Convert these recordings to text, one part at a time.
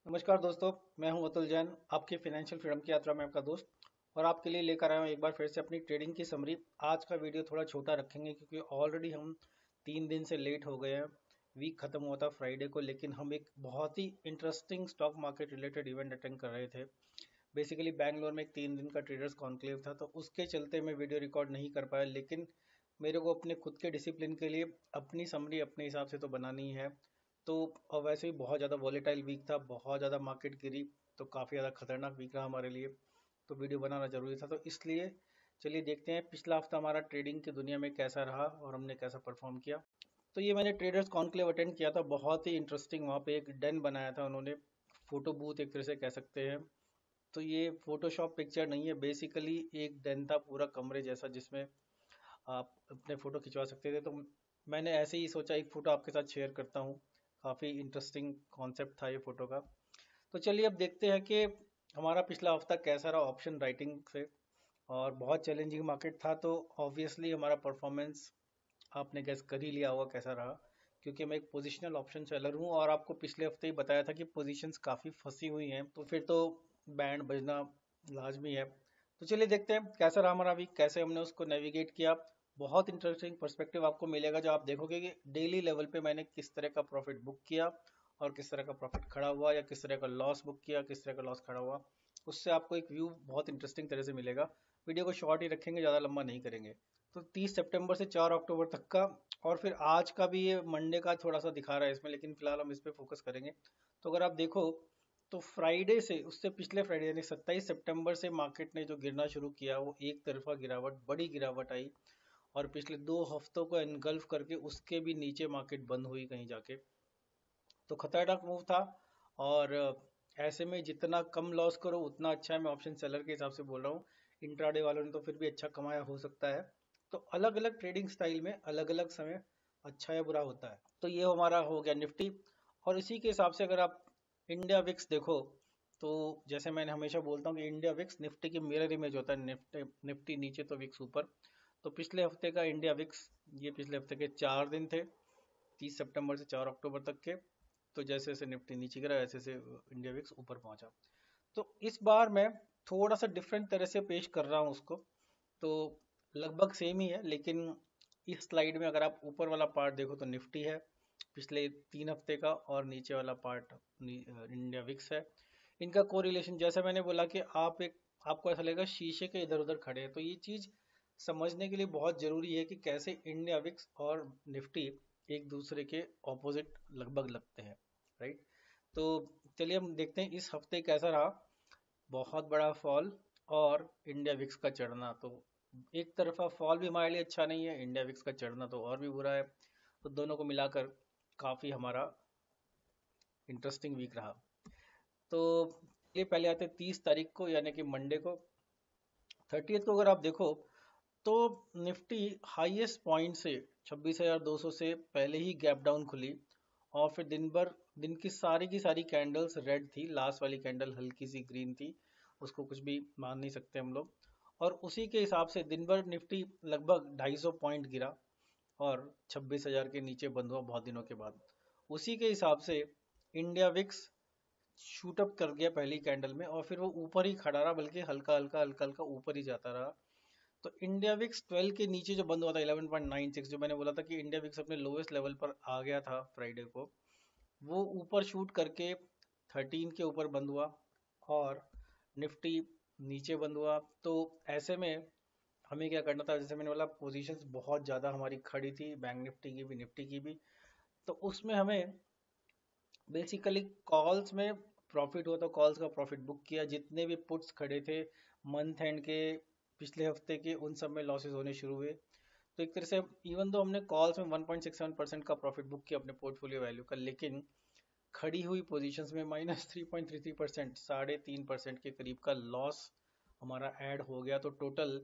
नमस्कार दोस्तों, मैं हूं अतुल जैन, आपकी फाइनेंशियल फ्रीडम की यात्रा में आपका दोस्त। और आपके लिए लेकर आया हूं एक बार फिर से अपनी ट्रेडिंग की समरी। आज का वीडियो थोड़ा छोटा रखेंगे क्योंकि ऑलरेडी हम 3 दिन से लेट हो गए हैं। वीक खत्म हुआ था फ्राइडे को, लेकिन हम एक बहुत ही interesting stock market related event attend कर रहे थे। बेसिकली बैंगलोर में एक 3 दिन का ट्रेडर्स कॉन्क्लेव था, तो उसके चलते मैं वीडियो रिकॉर्ड नहीं कर पाया। लेकिन मेरे को अपने खुद के डिसिप्लिन के लिए अपनी समरी अपने हिसाब से तो बनानी है। तो और वैसे भी बहुत ज़्यादा वॉलेटाइल वीक था, बहुत ज़्यादा मार्केट गिरी, तो काफ़ी ज़्यादा खतरनाक वीक रहा हमारे लिए। तो वीडियो बनाना ज़रूरी था, तो इसलिए चलिए देखते हैं पिछला हफ्ता हमारा ट्रेडिंग की दुनिया में कैसा रहा और हमने कैसा परफॉर्म किया। तो ये मैंने ट्रेडर्स कॉन्क्लेव अटेंड किया था, बहुत ही इंटरेस्टिंग। वहाँ पे एक डेन बनाया था उन्होंने, फोटो बूथ एक तरह से कह सकते हैं। तो ये फोटोशॉप पिक्चर नहीं है, बेसिकली एक डेन था पूरा कमरे जैसा, जिसमें आप अपने फ़ोटो खिंचवा सकते थे। तो मैंने ऐसे ही सोचा एक फ़ोटो आपके साथ शेयर करता हूँ। काफ़ी इंटरेस्टिंग कॉन्सेप्ट था ये फ़ोटो का। तो चलिए अब देखते हैं कि हमारा पिछला हफ्ता कैसा रहा ऑप्शन राइटिंग से। और बहुत चैलेंजिंग मार्केट था, तो ऑब्वियसली हमारा परफॉर्मेंस आपने गैस कर ही लिया होगा कैसा रहा। क्योंकि मैं एक पोजिशनल ऑप्शन सेलर हूँ और आपको पिछले हफ्ते ही बताया था कि पोजीशंस काफ़ी फंसी हुई हैं, तो फिर तो बैंड बजना लाजमी है। तो चलिए देखते हैं कैसा रहा हमारा वीक, कैसे हमने उसको नेविगेट किया। बहुत इंटरेस्टिंग पर्सपेक्टिव आपको मिलेगा जब आप देखोगे कि डेली लेवल पे मैंने किस तरह का प्रॉफिट बुक किया और किस तरह का प्रॉफिट खड़ा हुआ, या किस तरह का लॉस बुक किया, किस तरह का लॉस खड़ा हुआ। उससे आपको एक व्यू बहुत इंटरेस्टिंग तरह से मिलेगा। वीडियो को शॉर्ट ही रखेंगे, ज़्यादा लंबा नहीं करेंगे। तो 30 सितंबर से 4 अक्टूबर तक का, और फिर आज का भी ये मंडे का थोड़ा सा दिखा रहा है इसमें, लेकिन फिलहाल हम इस पे फोकस करेंगे। तो अगर आप देखो तो फ्राइडे से, उससे पिछले फ्राइडे यानी 27 सितंबर से मार्केट ने जो गिरना शुरू किया, वो एक तरफा गिरावट, बड़ी गिरावट आई। और पिछले 2 हफ्तों को एनगल्फ करके उसके भी नीचे मार्केट बंद हुई कहीं जाके। तो खतरनाक मूव था। और ऐसे में जितना कम लॉस करो उतना अच्छा है, मैं ऑप्शन सेलर के हिसाब से बोल रहा हूँ। इंट्राडे वालों ने तो फिर भी अच्छा कमाया हो सकता है। तो अलग अलग ट्रेडिंग स्टाइल में अलग अलग समय अच्छा या बुरा होता है। तो ये हमारा हो गया निफ्टी। और इसी के हिसाब से अगर आप इंडिया विक्स देखो, तो जैसे मैंने हमेशा बोलता हूँ कि इंडिया विक्स निफ्टी की मिरर इमेज होता है। निफ्टी निफ्टी नीचे तो विक्स ऊपर। तो पिछले हफ्ते का इंडिया विक्स, ये पिछले हफ्ते के 4 दिन थे, 30 सितंबर से 4 अक्टूबर तक के। तो जैसे जैसे निफ्टी नीचे गिरा, वैसे जैसे इंडिया विक्स ऊपर पहुंचा। तो इस बार मैं थोड़ा सा डिफरेंट तरह से पेश कर रहा हूँ उसको। तो लगभग सेम ही है, लेकिन इस स्लाइड में अगर आप ऊपर वाला पार्ट देखो तो निफ्टी है पिछले 3 हफ्ते का, और नीचे वाला पार्ट इंडिया विक्स है। इनका कोरिलेशन, जैसे मैंने बोला कि आपको ऐसा लगेगा शीशे के इधर उधर खड़े हैं, तो ये चीज़ समझने के लिए बहुत ज़रूरी है कि कैसे इंडिया विक्स और निफ्टी एक दूसरे के ऑपोजिट लगभग लगते हैं, राइट। तो चलिए हम देखते हैं इस हफ्ते कैसा रहा। बहुत बड़ा फॉल और इंडिया विक्स का चढ़ना, तो एक तरफा फॉल भी हमारे लिए अच्छा नहीं है, इंडिया विक्स का चढ़ना तो और भी बुरा है। तो दोनों को मिलाकर काफ़ी हमारा इंटरेस्टिंग वीक रहा। तो ये पहले आते 30 तारीख को, यानी कि मंडे को। 30th को अगर आप देखो तो निफ्टी हाईएस्ट पॉइंट से 26,200 से पहले ही गैप डाउन खुली। और फिर दिन की सारी कैंडल्स रेड थी, लास्ट वाली कैंडल हल्की सी ग्रीन थी, उसको कुछ भी मान नहीं सकते हम लोग। और उसी के हिसाब से दिन भर निफ्टी लगभग 250 पॉइंट गिरा और 26,000 के नीचे बंद हुआ बहुत दिनों के बाद। उसी के हिसाब से इंडिया विक्स शूट अप कर गया पहली कैंडल में, और फिर वो ऊपर ही खड़ा रहा, बल्कि हल्का हल्का ऊपर ही जाता रहा। तो इंडिया विक्स 12 के नीचे जो बंद हुआ था 11.96, जो मैंने बोला था कि इंडिया विक्स अपने लोवेस्ट लेवल पर आ गया था फ्राइडे को, वो ऊपर शूट करके 13 के ऊपर बंद हुआ। और निफ्टी नीचे बंद हुआ। तो ऐसे में हमें क्या करना था, जैसे मैंने बोला पोजीशंस बहुत ज़्यादा हमारी खड़ी थी, बैंक निफ्टी की भी निफ्टी की भी। तो उसमें हमें बेसिकली कॉल्स में प्रॉफिट हुआ, तो कॉल्स का प्रॉफिट बुक किया। जितने भी पुट्स खड़े थे मंथ एंड के पिछले हफ्ते के, उन सब में लॉसेस होने शुरू हुए। तो एक तरह से इवन तो हमने कॉल्स में 1.67% का प्रॉफिट बुक किया अपने पोर्टफोलियो वैल्यू का, लेकिन खड़ी हुई पोजीशंस में -3.33%, 3.5% के करीब का लॉस हमारा ऐड हो गया। तो टोटल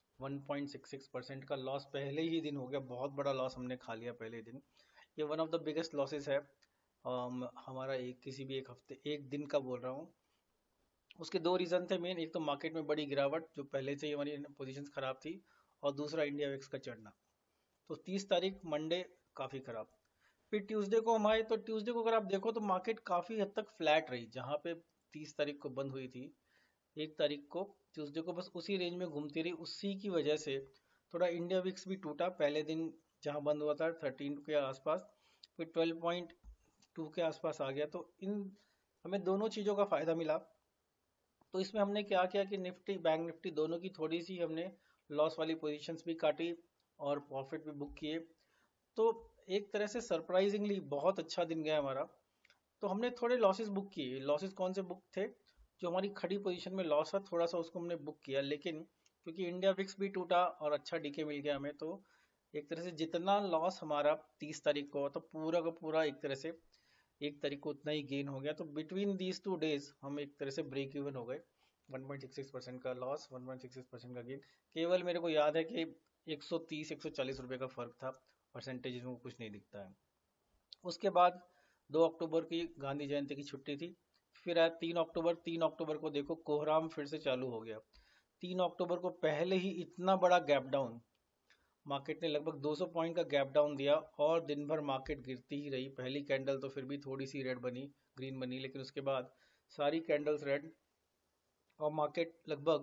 1.66% का लॉस पहले ही दिन हो गया। बहुत बड़ा लॉस हमने खा लिया पहले दिन। ये one of the biggest losses है हमारा, एक किसी भी एक हफ्ते एक दिन का बोल रहा हूँ। उसके दो रीज़न थे मेन, एक तो मार्केट में बड़ी गिरावट जो पहले से ही हमारी पोजीशंस खराब थी, और दूसरा इंडिया विक्स का चढ़ना। तो 30 तारीख मंडे काफ़ी खराब। फिर ट्यूसडे को हम आए तो ट्यूसडे को अगर आप देखो तो मार्केट काफ़ी हद तक फ्लैट रही, जहाँ पे 30 तारीख को बंद हुई थी 1 तारीख को, ट्यूसडे को बस उसी रेंज में घूमती रही। उसी की वजह से थोड़ा इंडिया विक्स भी टूटा पहले दिन, जहाँ बंद हुआ था 13 के आसपास, फिर 12.2 के आसपास आ गया। तो इन हमें दोनों चीज़ों का फ़ायदा मिला। तो इसमें हमने क्या किया कि निफ्टी बैंक निफ्टी दोनों की थोड़ी सी हमने लॉस वाली पोजीशंस भी काटी और प्रॉफिट भी बुक किए। तो एक तरह से सरप्राइजिंगली बहुत अच्छा दिन गया हमारा। तो हमने थोड़े लॉसेस बुक किए। लॉसेस कौन से बुक थे? जो हमारी खड़ी पोजीशन में लॉस था थोड़ा सा उसको हमने बुक किया, लेकिन क्योंकि इंडिया विक्स भी टूटा और अच्छा डीके मिल गया हमें, तो एक तरह से जितना लॉस हमारा 30 तारीख को तो पूरा का पूरा एक तरह से 1 तारीख को उतना ही गेन हो गया। तो बिटवीन दीज 2 डेज हम एक तरह से ब्रेक इवन हो गए। 1.66% का लॉस, 1.66% का गेन। केवल मेरे को याद है कि 130 140 रुपये का फर्क था, परसेंटेज में कुछ नहीं दिखता है। उसके बाद 2 अक्टूबर की गांधी जयंती की छुट्टी थी। फिर आया 3 अक्टूबर। 3 अक्टूबर को देखो कोहराम फिर से चालू हो गया। 3 अक्टूबर को पहले ही इतना बड़ा गैप डाउन, मार्केट ने लगभग 200 पॉइंट का गैप डाउन दिया और दिन भर मार्केट गिरती ही रही। पहली कैंडल तो फिर भी थोड़ी सी रेड बनी, ग्रीन बनी, लेकिन उसके बाद सारी कैंडल्स रेड और मार्केट लगभग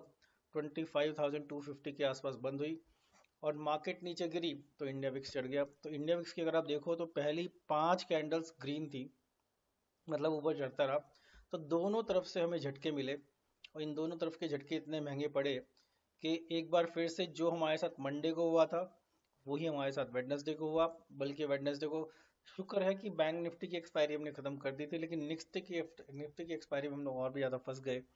25,250 के आसपास बंद हुई। और मार्केट नीचे गिरी तो इंडिया विक्स चढ़ गया। तो इंडिया विक्स की अगर आप देखो तो पहली 5 कैंडल्स ग्रीन थी, मतलब ऊपर चढ़ता रहा। तो दोनों तरफ से हमें झटके मिले और इन दोनों तरफ के झटके इतने महंगे पड़े कि एक बार फिर से जो हमारे साथ मंडे को हुआ था वही हमारे साथ वेडनेसडे को हुआ। बल्कि वेडनेसडे को शुक्र है कि बैंक निफ्टी की एक्सपायरी हमने खत्म कर दी थी, लेकिन निफ्टी की एक्सपायरी में हम लोग और भी ज़्यादा फंस गए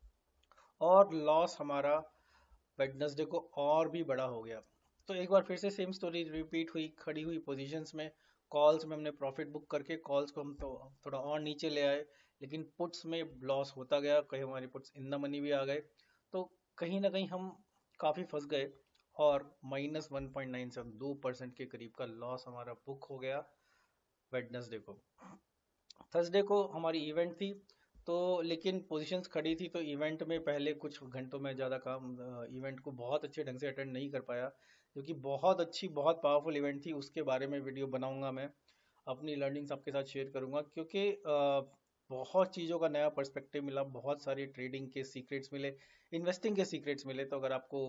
और लॉस हमारा वेडनेसडे को और भी बड़ा हो गया। तो एक बार फिर से सेम स्टोरी रिपीट हुई। खड़ी हुई पोजीशंस में कॉल्स में हमने प्रॉफिट बुक करके कॉल्स को हम तो थोड़ा और नीचे ले आए, लेकिन पुट्स में लॉस होता गया। कहीं हमारे पुट्स इन द मनी भी आ गए, तो कहीं ना कहीं हम काफ़ी फंस गए और -1.97 2% के करीब का लॉस हमारा बुक हो गया वेडनेसडे को। थर्सडे को हमारी इवेंट थी, तो लेकिन पोजीशंस खड़ी थी तो इवेंट में पहले कुछ घंटों में ज़्यादा काम इवेंट को बहुत अच्छे ढंग से अटेंड नहीं कर पाया, क्योंकि बहुत अच्छी बहुत पावरफुल इवेंट थी। उसके बारे में वीडियो बनाऊंगा मैं, अपनी लर्निंग्स आपके साथ शेयर करूंगा, क्योंकि बहुत चीज़ों का नया पर्सपेक्टिव मिला, बहुत सारी ट्रेडिंग के सीक्रेट्स मिले, इन्वेस्टिंग के सीक्रेट्स मिले। तो अगर आपको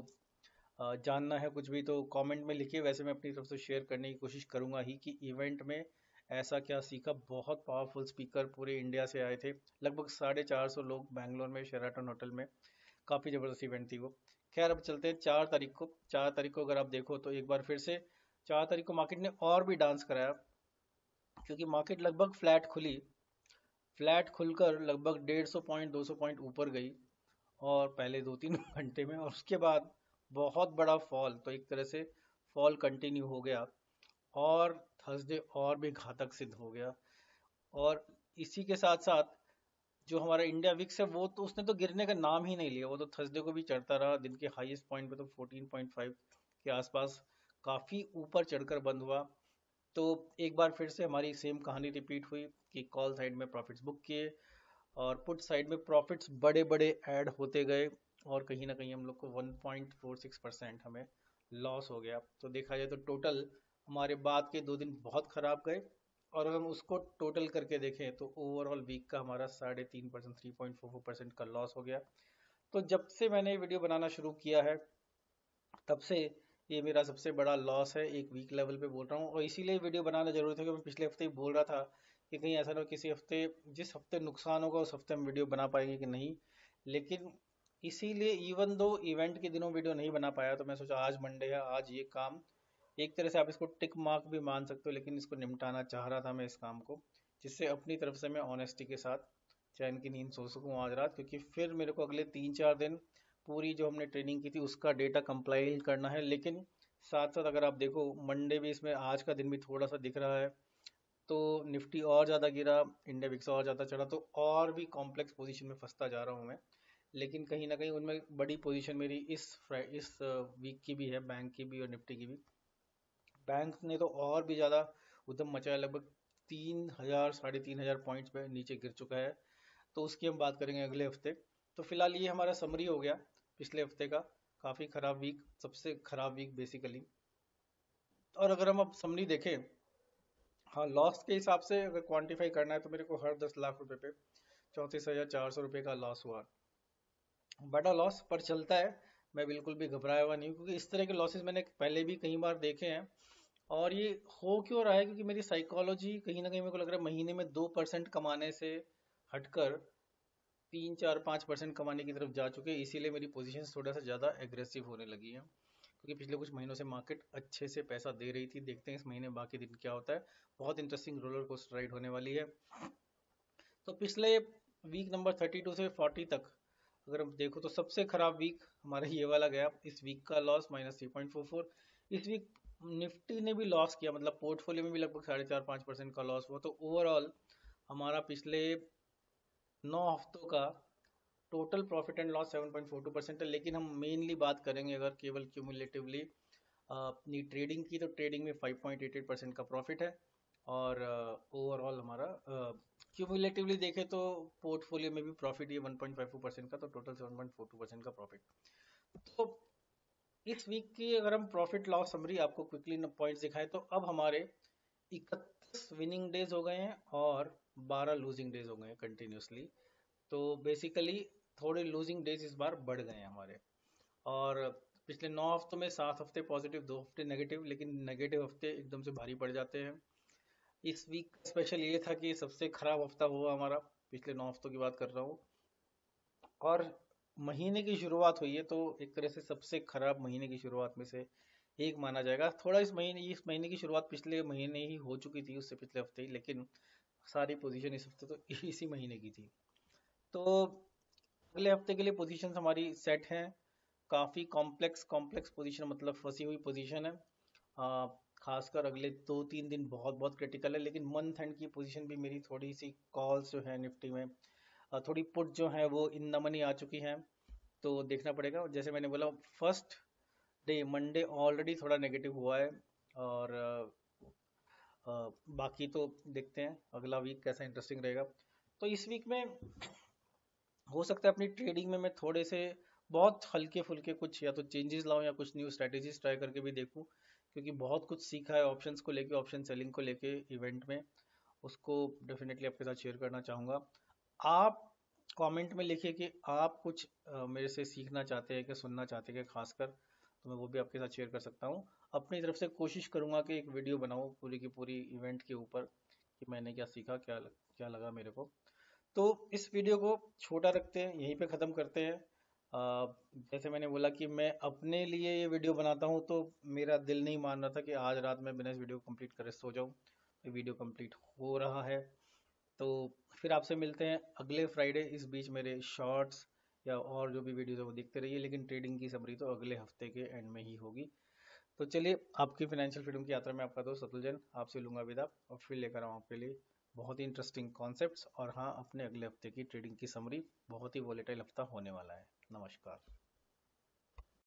जानना है कुछ भी तो कमेंट में लिखिए। वैसे मैं अपनी तरफ से शेयर करने की कोशिश करूंगा ही कि इवेंट में ऐसा क्या सीखा। बहुत पावरफुल स्पीकर पूरे इंडिया से आए थे, लगभग 450 लोग बैंगलोर में शेराटन होटल में। काफ़ी ज़बरदस्त इवेंट थी वो। खैर अब चलते हैं 4 तारीख को। 4 तारीख को अगर आप देखो तो एक बार फिर से 4 तारीख को मार्केट ने और भी डांस कराया, क्योंकि मार्केट लगभग फ्लैट खुली। फ्लैट खुलकर लगभग 150 पॉइंट 200 पॉइंट ऊपर गई और पहले 2-3 घंटे में, और उसके बाद बहुत बड़ा फॉल। तो एक तरह से फॉल कंटिन्यू हो गया और थर्सडे और भी घातक सिद्ध हो गया। और इसी के साथ साथ जो हमारा इंडिया विक्स है वो तो उसने तो गिरने का नाम ही नहीं लिया। वो तो थर्सडे को भी चढ़ता रहा। दिन के हाईएस्ट पॉइंट पे तो 14.5 के आसपास काफ़ी ऊपर चढ़कर बंद हुआ। तो एक बार फिर से हमारी सेम कहानी रिपीट हुई कि कॉल साइड में प्रॉफिट्स बुक किए और पुट साइड में प्रॉफिट्स बड़े बड़े ऐड होते गए, और कहीं ना कहीं हम लोग को 1.46% हमें लॉस हो गया। तो देखा जाए तो टोटल हमारे बाद के 2 दिन बहुत ख़राब गए। और अगर हम उसको टोटल करके देखें तो ओवरऑल वीक का हमारा 3.5% 3.44% का लॉस हो गया। तो जब से मैंने ये वीडियो बनाना शुरू किया है तब से ये मेरा सबसे बड़ा लॉस है, एक वीक लेवल पे बोल रहा हूँ। और इसीलिए वीडियो बनाना जरूरी था, क्योंकि मैं पिछले हफ्ते ही बोल रहा था कि कहीं ऐसा ना हो किसी हफ्ते, जिस हफ्ते नुकसान होगा उस हफ्ते हम वीडियो बना पाएंगे कि नहीं। लेकिन इसीलिए इवन दो इवेंट के दिनों वीडियो नहीं बना पाया, तो मैं सोचा आज मंडे है, आज ये काम एक तरह से आप इसको टिक मार्क भी मान सकते हो, लेकिन इसको निपटाना चाह रहा था मैं इस काम को, जिससे अपनी तरफ से मैं ऑनेस्टी के साथ चैन की नींद सो सकूँ आज रात। क्योंकि फिर मेरे को अगले 3-4 दिन पूरी जो हमने ट्रेनिंग की थी उसका डेटा कंपाइल करना है। लेकिन साथ साथ अगर आप देखो मंडे भी इसमें आज का दिन भी थोड़ा सा दिख रहा है, तो निफ्टी और ज़्यादा गिरा, इंडिया विक्स और ज़्यादा चढ़ा, तो और भी कॉम्प्लेक्स पोजीशन में फंसता जा रहा हूँ मैं। लेकिन कहीं ना कहीं उनमें बड़ी पोजीशन मेरी इस वीक की भी है, बैंक की भी और निफ्टी की भी। बैंक ने तो और भी ज़्यादा उधम मचाया, लगभग 3,000 3,500 पॉइंट्स पे नीचे गिर चुका है। तो उसकी हम बात करेंगे अगले हफ्ते। तो फिलहाल ये हमारा समरी हो गया पिछले हफ्ते का। काफ़ी ख़राब वीक, सबसे ख़राब वीक बेसिकली। और अगर हम अब समरी देखें हाँ, लॉस के हिसाब से अगर क्वांटिफाई करना है तो मेरे को हर 10 लाख रुपए पे 34,400 रुपये का लॉस हुआ। बड़ा लॉस पर चलता है। मैं बिल्कुल भी घबराया हुआ नहीं हूँ, क्योंकि इस तरह के लॉसेस मैंने पहले भी कई बार देखे हैं। और ये हो क्यों रहा है, क्योंकि मेरी साइकोलॉजी कहीं ना कहीं मेरे को लग रहा है महीने में 2% कमाने से हटकर 3, 4, 5% कमाने की तरफ जा चुके हैं। इसीलिए मेरी पोजीशन थोड़ा सा ज़्यादा एग्रेसिव होने लगी है, क्योंकि पिछले कुछ महीनों से मार्केट अच्छे से पैसा दे रही थी। देखते हैं इस महीने बाकी दिन क्या होता है। बहुत इंटरेस्टिंग रोलर कोस्टर राइड होने वाली है। तो पिछले वीक नंबर 32 से 40 तक अगर हम देखो तो सबसे खराब वीक हमारा ये वाला गया। इस वीक का लॉस -3.44। इस वीक निफ्टी ने भी लॉस किया, मतलब पोर्टफोलियो में भी लगभग 4.5-5% का लॉस हुआ। तो ओवरऑल हमारा पिछले 9 हफ्तों का टोटल प्रॉफिट एंड लॉस 7.42% है। लेकिन हम मेनली बात करेंगे अगर केवल क्यूमुलेटिवली अपनी ट्रेडिंग की, तो ट्रेडिंग में 5.88% का प्रॉफिट है। और ओवरऑल हमारा क्यूमुलेटिवली देखें तो पोर्टफोलियो में भी प्रॉफिट ये 1.52% का, तो टोटल 7.42% का प्रॉफिट। तो इस वीक की अगर हम प्रॉफिट लॉस समरी आपको क्विकली पॉइंट्स दिखाएं, तो अब हमारे 31 विनिंग डेज हो गए हैं और 12 लूजिंग डेज हो गए हैं कंटिन्यूसली। तो बेसिकली थोड़े लूजिंग डेज इस बार बढ़ गए हैं हमारे। और पिछले 9 हफ्तों में 7 हफ्ते पॉजिटिव, 2 हफ्ते नेगेटिव, लेकिन नेगेटिव हफ्ते एकदम से भारी पड़ जाते हैं। इस वीक स्पेशल ये था कि सबसे खराब हफ्ता हुआ हमारा, पिछले 9 हफ्तों की बात कर रहा हूँ। और महीने की शुरुआत हुई है तो एक तरह से सबसे खराब महीने की शुरुआत में से एक माना जाएगा। थोड़ा इस महीने की शुरुआत पिछले महीने ही हो चुकी थी, उससे पिछले हफ्ते ही, लेकिन सारी पोजीशन इस हफ्ते तो इसी महीने की थी। तो अगले हफ्ते के लिए पोजीशंस हमारी सेट हैं। काफ़ी कॉम्प्लेक्स कॉम्प्लेक्स पोजीशन, मतलब फंसी हुई पोजीशन है। आ, खासकर अगले 2-3 दिन बहुत बहुत क्रिटिकल है। लेकिन मंथ एंड की पोजीशन भी मेरी थोड़ी सी कॉल्स जो है निफ्टी में, थोड़ी पुट जो है वो इन द मनी आ चुकी हैं। तो देखना पड़ेगा। जैसे मैंने बोला, फर्स्ट डे मंडे ऑलरेडी थोड़ा नेगेटिव हुआ है। और बाकी तो देखते हैं अगला वीक कैसा इंटरेस्टिंग रहेगा। तो इस वीक में हो सकता है अपनी ट्रेडिंग में मैं थोड़े से बहुत हल्के फुल्के कुछ या तो चेंजेस लाऊं या कुछ न्यू स्ट्रेटेजीज ट्राई करके भी देखूं, क्योंकि बहुत कुछ सीखा है ऑप्शंस को लेके, ऑप्शन सेलिंग को लेके इवेंट में। उसको डेफिनेटली आपके साथ शेयर करना चाहूँगा। आप कमेंट में लिखिए कि आप कुछ मेरे से सीखना चाहते हैं कि सुनना चाहते हैं कि खासकर, तो मैं वो भी आपके साथ शेयर कर सकता हूँ। अपनी तरफ से कोशिश करूँगा कि एक वीडियो बनाऊँ पूरी की पूरी इवेंट के ऊपर, कि मैंने क्या सीखा, क्या लगा मेरे को। तो इस वीडियो को छोटा रखते हैं, यहीं पे ख़त्म करते हैं। जैसे मैंने बोला कि मैं अपने लिए ये वीडियो बनाता हूँ, तो मेरा दिल नहीं मान रहा था कि आज रात में बिना इस वीडियो को कंप्लीट करे सो जाऊँ। ये वीडियो कंप्लीट हो रहा है। तो फिर आपसे मिलते हैं अगले फ्राइडे। इस बीच मेरे शॉर्ट्स या और जो भी वीडियोज़ है वो देखते रहिए, लेकिन ट्रेडिंग की समरी तो अगले हफ्ते के एंड में ही होगी। तो चलिए, आपकी फाइनेंशियल फ्रीडम की यात्रा में आपका दोस्त अतुल जैन आपसे लूँगा विदा, और फिर लेकर आऊँ आपके लिए बहुत ही इंटरेस्टिंग कॉन्सेप्ट्स। और हाँ, अपने अगले हफ्ते की ट्रेडिंग की समरी। बहुत ही वॉलेटाइल हफ्ता होने वाला है। नमस्कार।